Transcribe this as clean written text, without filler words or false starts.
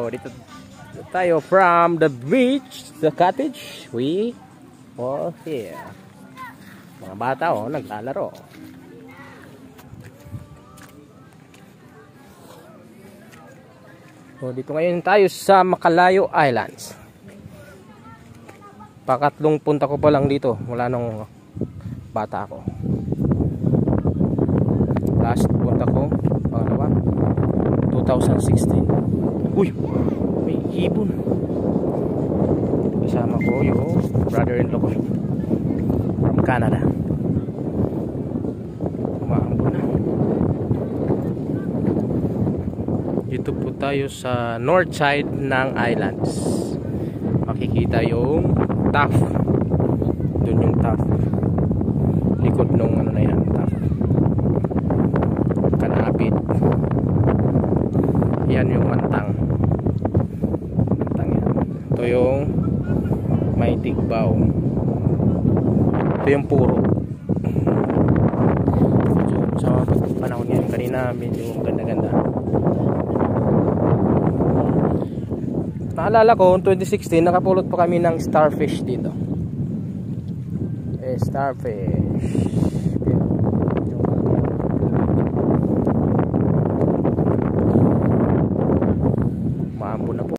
dito tayo from the beach, the cottage. We are here. Mga bata naglalaro. So dito ngayon tayo sa Macalayo Islands. Pakatlong punta ko pa lang dito mula nung bata ako. Last punta ko pangalawa 2016. Uy, may ibon. Kasama ko yung brother-in-law ko from Canada. Umaambon na. Dito po tayo sa north side ng islands. Makikita yung Taff. Doon yung Taff. Likod nung ano na yan, Taff. Kanapit. Yan yung Mantang. Mantang yan. Ito yung May Tigbaw. Ito yung Puro. So, sa panahon ngayon kanina medyo ganda-ganda. Naalala ko, 2016 nakapulot pa kami ng starfish dito. Starfish.